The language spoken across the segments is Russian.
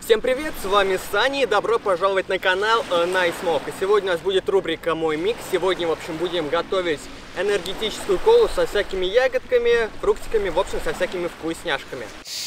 Всем привет, с вами Саня и добро пожаловать на канал Nice Smoke. И сегодня у нас будет рубрика «Мой микс». Сегодня, в общем, будем готовить энергетическую колу со всякими ягодками, фруктиками, в общем, со всякими вкусняшками.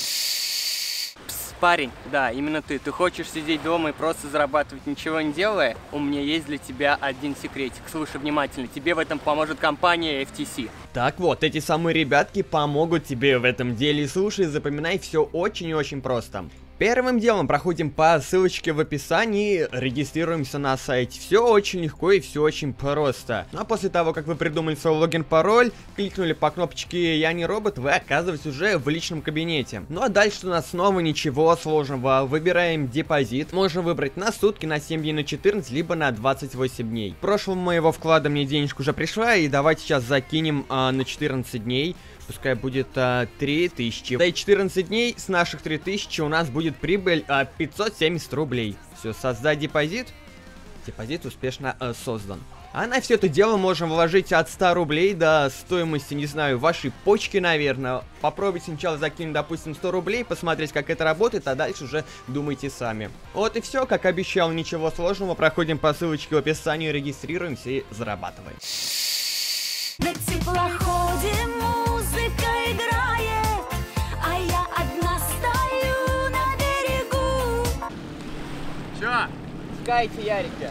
Парень, да, именно ты. Ты хочешь сидеть дома и просто зарабатывать, ничего не делая? У меня есть для тебя один секретик. Слушай внимательно, тебе в этом поможет компания FTC. Так вот, эти самые ребятки помогут тебе в этом деле. Слушай, запоминай, все очень и очень просто. Первым делом проходим по ссылочке в описании, регистрируемся на сайте. Все очень легко и все очень просто. Ну а после того, как вы придумали свой логин-пароль, кликнули по кнопочке «Я не робот», вы оказываетесь уже в личном кабинете. Ну а дальше у нас снова ничего сложного. Выбираем депозит. Можно выбрать на сутки, на 7 дней, на 14, либо на 28 дней. Прошлого моего вклада мне денежка уже пришла, и давайте сейчас закинем на 14 дней. Пускай будет 3000. Да и 14 дней с наших 3000 у нас будет прибыль 570 рублей. Все, создать депозит. Депозит успешно создан. А на все это дело можем вложить от 100 рублей до стоимости, не знаю, вашей почки, наверное. Попробуйте сначала закинуть, допустим, 100 рублей, посмотреть, как это работает, а дальше уже думайте сами. Вот и все, как обещал, ничего сложного. Проходим по ссылочке в описании, регистрируемся и зарабатываем. На теплоходе музыка играет, а я одна стою на берегу. Чё? Пускайте, Ярики.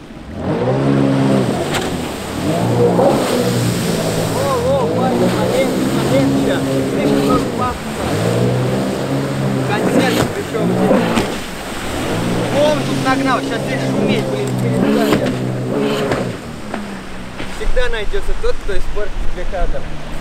О, парень, смотри, слишком много пафоса. Концерт пришел. Он тут нагнал, сейчас здесь шуметь, блин, перестали. Всегда найдется тот, кто испортит тебе кадр.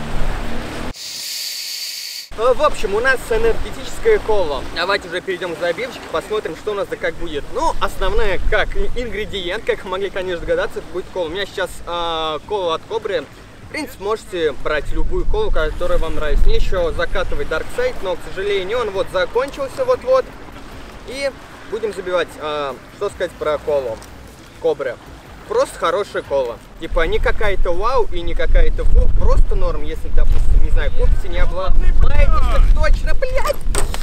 В общем, у нас энергетическая кола. Давайте уже перейдем к забивочке, посмотрим, что у нас да как будет. Ну, основная, как ингредиент, как вы могли, конечно, догадаться, это будет кола. У меня сейчас кола от Кобры. В принципе, можете брать любую колу, которая вам нравится. Мне еще закатывать Dark Side, но, к сожалению, он вот закончился вот-вот. И будем забивать. Что сказать про колу Кобры? Просто хорошая кола. Типа не какая-то вау и не какая-то фу, просто норм, если, допустим, не знаю, купите, не обломаетесь, так точно, блядь!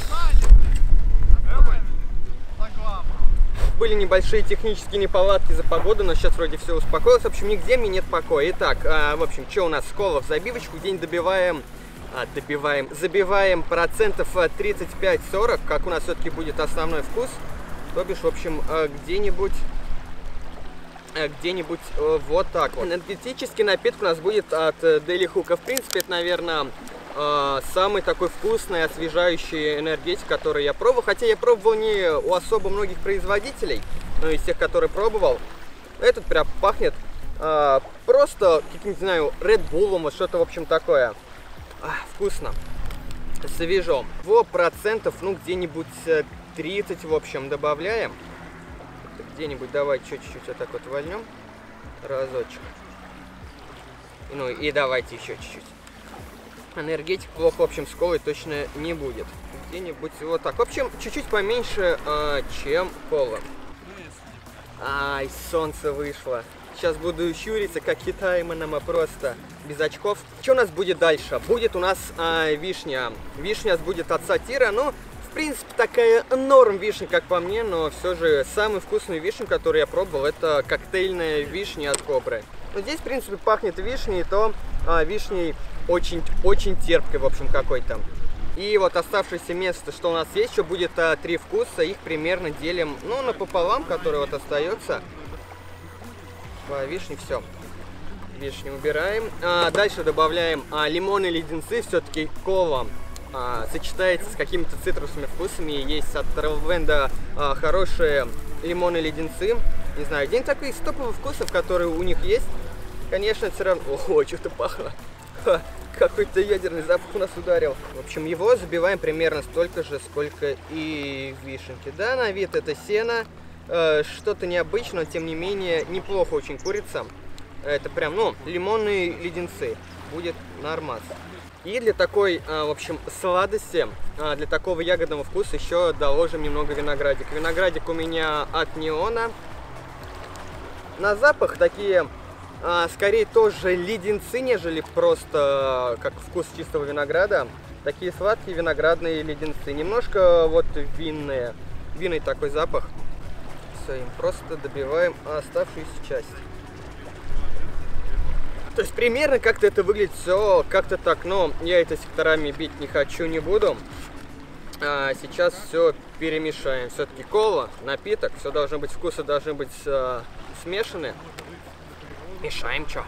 Были небольшие технические неполадки за погоду, но сейчас вроде все успокоилось. В общем, нигде мне нет покоя. Итак, в общем, что у нас? Кола в забивочку, день забиваем процентов 35-40, как у нас все-таки будет основной вкус. То бишь, в общем, где-нибудь вот так вот. Энергетический напиток у нас будет от Daily Hook. В принципе, это, наверное, самый такой вкусный, освежающий энергетик, который я пробовал. Хотя я пробовал не у особо многих производителей, но из тех, которые пробовал. Этот прям пахнет просто каким-то, не знаю, Red Bull'ом, вот что-то, в общем, такое. Вкусно. Свежо. Его процентов, ну, где-нибудь 30, в общем, добавляем. Где-нибудь давай чуть-чуть вот так вот вольнем. Разочек. Ну и давайте еще чуть-чуть. Энергетик плохо, в общем, с колой точно не будет. Где-нибудь вот так. В общем, чуть-чуть поменьше, чем кола. Ай, солнце вышло. Сейчас буду щуриться, как Китайманом, просто без очков. Что у нас будет дальше? Будет у нас вишня. Вишня будет от Сатира, ну... В принципе, такая норм вишня, как по мне, но все же самый вкусный вишня, который я пробовал, это коктейльная вишня от Кобры. Но здесь, в принципе, пахнет вишней, то вишней очень терпкой, в общем, какой-то. И вот оставшееся место, что у нас есть, еще будет 3 вкуса, их примерно делим, ну, напополам, который вот остается. По вишне все. Вишню убираем. Дальше добавляем лимон и леденцы, все-таки кола сочетается с какими-то цитрусовыми вкусами. Есть от Трелвенда хорошие лимоны и леденцы. Не знаю, один такой из топовых вкусов, которые у них есть. Конечно, все равно... Ого, что-то пахло. Какой-то ядерный запах у нас ударил. В общем, его забиваем примерно столько же, сколько и вишенки. Да, на вид это сено. Что-то необычное, тем не менее, неплохо очень курица. Это прям, ну, лимонные леденцы. Будет нормас. И для такой, в общем, сладости, для такого ягодного вкуса еще доложим немного виноградик. Виноградик у меня от Неона. На запах такие, скорее тоже леденцы, нежели просто как вкус чистого винограда. Такие сладкие виноградные леденцы. Немножко вот винные. винный такой запах. Все, им просто добиваем оставшуюся часть. То есть примерно как-то это выглядит все как-то так, но я это секторами бить не хочу, не буду. Сейчас все перемешаем. Все-таки кола, напиток, все должно быть, вкусы должны быть смешаны. Мешаем, чё?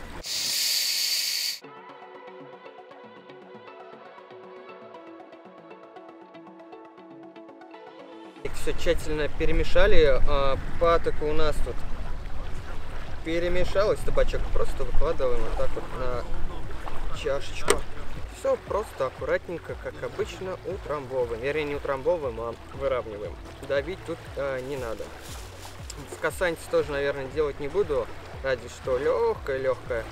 Все тщательно перемешали. Патока у нас тут перемешалась. Табачок просто выкладываем вот так вот на чашечку. Все просто аккуратненько, как обычно, утрамбовываем. Вернее, не утрамбовываем, а выравниваем. Давить тут не надо. В касанце тоже, наверное, делать не буду. Ради что легкое.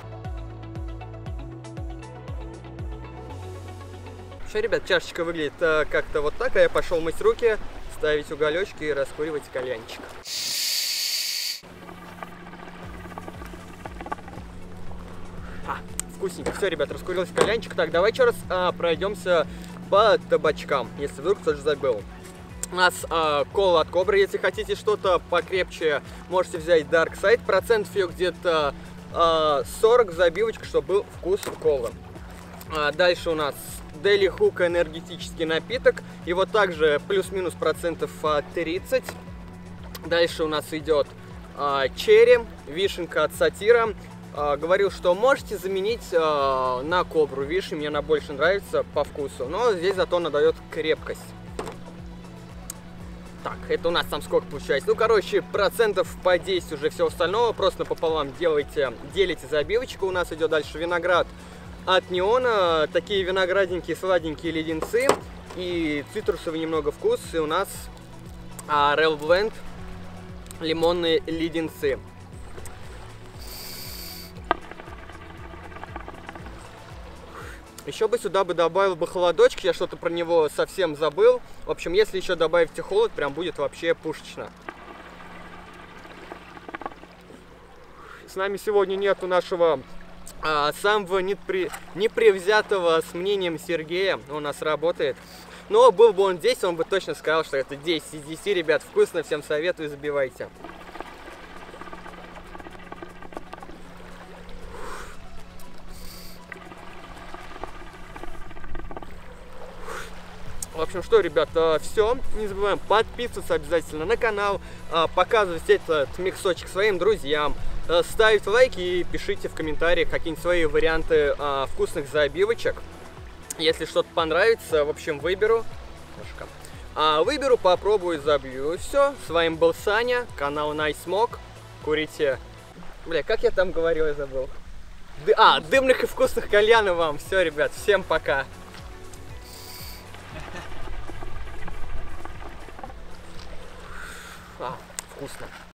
Все, ребят, чашечка выглядит как-то вот так. А я пошел мыть руки, ставить уголечки и раскуривать кальянчик. Вкусненько. Все, ребят, раскурился кальянчик. Так, давай еще раз пройдемся по табачкам, если вдруг кто-то забыл. У нас кола от Кобры. Если хотите что-то покрепче, можете взять Dark Side. Процентов ее где-то 40 забивочка, чтобы был вкус колы. Дальше у нас Daily Hook энергетический напиток. Его также плюс-минус процентов 30. Дальше у нас идет черри, вишенка от Сатира. Говорил, что можете заменить на Кобру вишни, мне она больше нравится по вкусу, но здесь зато она дает крепкость. Так, это у нас там сколько получается? Ну, короче, процентов по 10 уже все остального, просто напополам делите забивочку. У нас идет дальше виноград от Неона, такие виноградненькие сладенькие леденцы и цитрусовый немного вкус, и у нас Real Blend лимонные леденцы. Еще бы сюда добавил холодочки, я что-то про него совсем забыл. В общем, если еще добавите холод, прям будет вообще пушечно. С нами сегодня нету нашего самого непревзятого с мнением Сергея. Он у нас работает. Но был бы он здесь, он бы точно сказал, что это 10 из 10, ребят, вкусно, всем советую, забивайте. В общем, что, ребята, все. Не забываем подписываться обязательно на канал, показывать этот миксочек своим друзьям, ставить лайки и пишите в комментариях какие-нибудь свои варианты вкусных забивочек. Если что-то понравится, в общем, выберу, попробую, забью. И все. С вами был Саня, канал NiceMog. Курите. Бля, как я там говорил, я забыл. Дымных и вкусных кальянов вам. Все, ребят, всем пока. Вкусно.